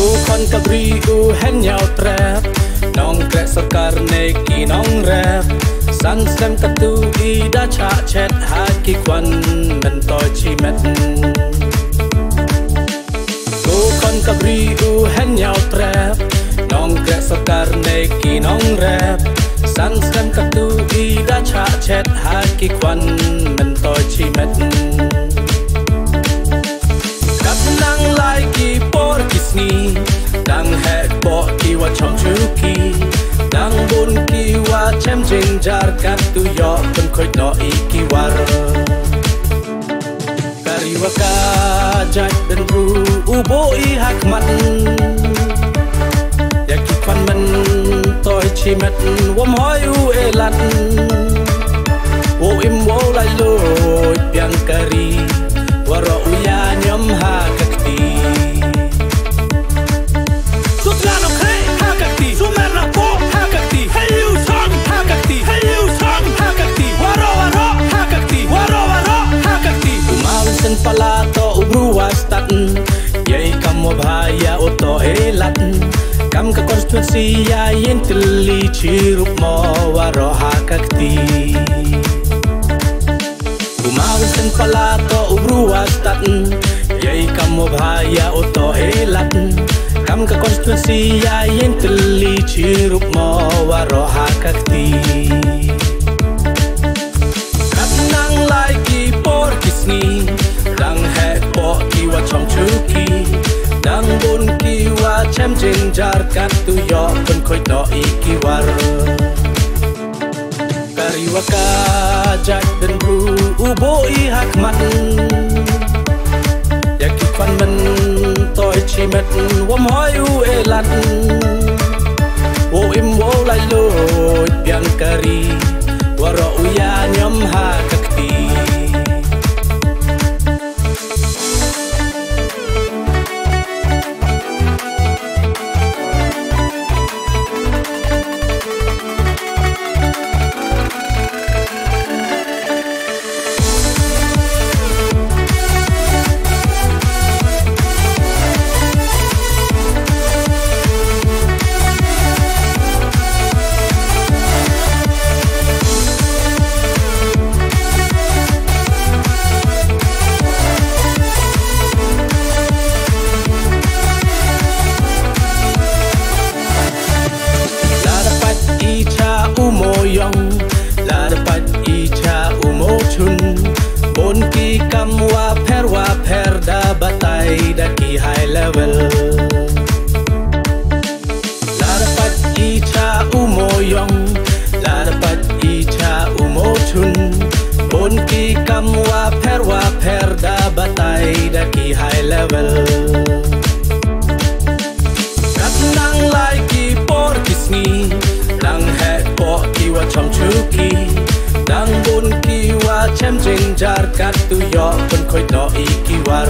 con cabri u hen nhau trap nong kre sarkar ne ki nong rap sang sem katu I da cha chat ha ki kwan men to chi met con cabri u hen nhau trap nong kre sarkar ne ki nong rap sang sem katu I da cha chat ha ki kwan men to chi met nang lai ki por kisni dang he po ki wa chom chu ki dang bun ki wa chem jing jar kat tu yo kun khoi no I ki war kari wa ka jai den ru u bo I hak man ya ki kwan man toi chi met wom hoi u e lat wo im wo lai lo piang kari waro uya nyom ha kakti sutlano kre ha kakti sumerna po ha kakti hey you song ha kakti hey you song ha kakti waro waro ha kakti waro waro ha kakti umal sen pala to ubru wastat yei kam bhaya oto elat kam ka constituency ya yin tili chirup mo waro ha kakti Mausen palato ubruastat yei kam bhaya oto elat kam ka constituency ya yin tili chirup mo waro ha kakti kat nang lai ki por kisni dang he po ki wa chom chu ki dang bun ki wa chem jing jar kat tu yo kun khoi no I ki war kari wa ka jai den ru u bo I hak man ya ki kwan men toi chi met wom hoi u e lat wo im wo lai lo pian kari waro u ya nyom ha kakti la dapat icha umo chun bon ki kam wa pher da batai da ki high level la dapat icha umo yong la dapat icha umo chun bon ki kam wa pher da batai da ki high level kat nang lai ki por kisni dang he po ki wa chom chu ki dang bun ki wa chem jing jar kat tu yo kun khoi no I ki war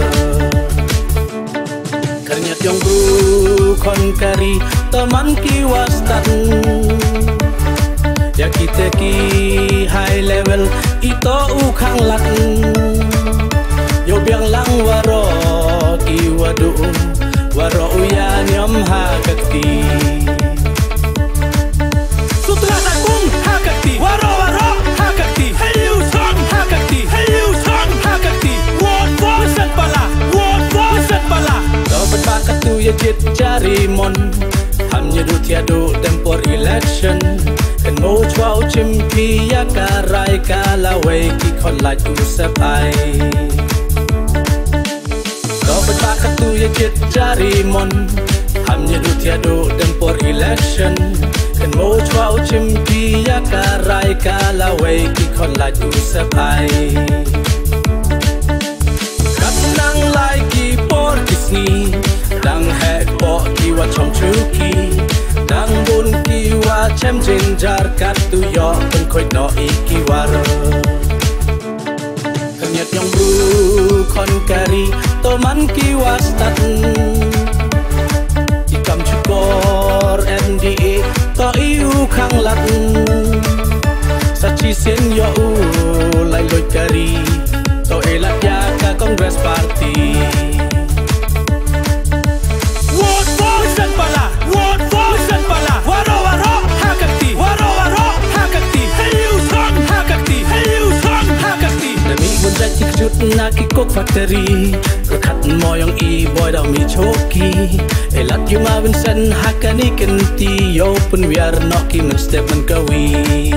karnyat yong bu kon kari teman ki wastan ya kita ki high level ito u khang lat yo biang lang waro ki wadu waro uya nyom ha kakti Sutlana kung hakati waro waro hakati hey you song hakati hey you song hakati word for set pala dobat bakatu ya jit jari mon ham nya du tiado tempor election kan mo chwao chimpi ya karai kalawe ki khon lai tu sapai dobat bakatu ya jit jari mon ham nya du tiado tempor election kan mo chwao chimpi ya karai kalawe ki khon lai tu sapai kat nang lai ki por kisni dang he po ki wa chom chu ki dang bun ki wa chem jing jar kat tu yo kun khoi no I ki war kanyat yong bru kon kari to man ki wastat ikam chukor NDA to iu khang lat sa chi sen yo u lai loi kari to elat ya ka Congress Party What kok factory Rekat moyong boy dah mi choki Elat yu ma Vincent hakani kenti Yo pun biar noki men step men kawi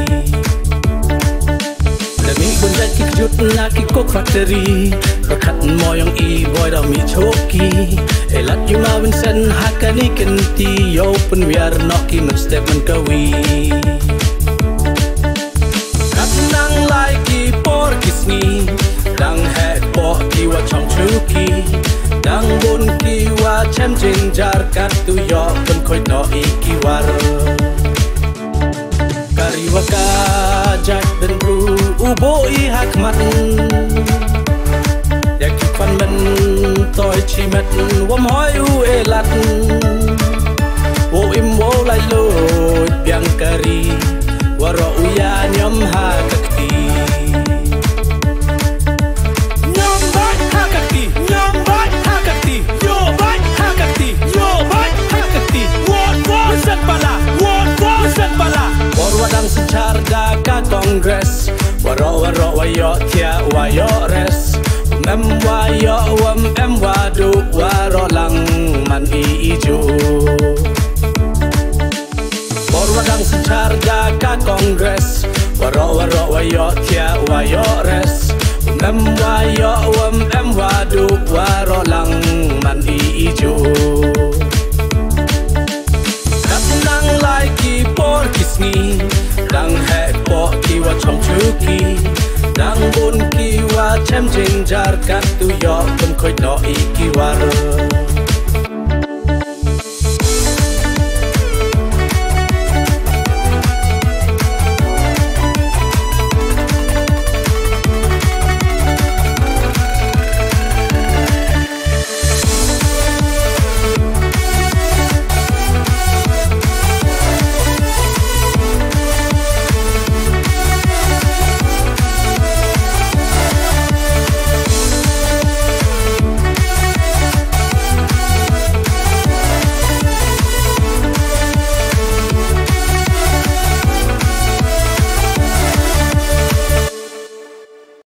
Demi bunjat ki kejut laki kok factory Rekat moyong boy dah mi choki Elat yu ma Vincent hakani kenti Yo pun biar noki men step men kawi Kat nang lai ki por kisni Dang hek po kiwa chong chuki Dang bun kiwa chem jinjar kat tu yo pun koi no ikiwar Kariwa ka jak dan bru ubo I hakmat Yak fan men toy chimet wam hoi u elat Wo im wo lai lo biang kari Waro uya nyom hakakti Wadang secarda ka kongres Waro wayo tia wayo res Mem wayo em wadu Waro lang man ijo Wadang secarda ka kongres Waro wayo tia wayo res Mem wayo em wadu Waro lang man ijo Nang lai ki por kisni Dang hek po kiwa chong chuki Dang bun kiwa chem jinjar kat tu yo pun koi no ikiwar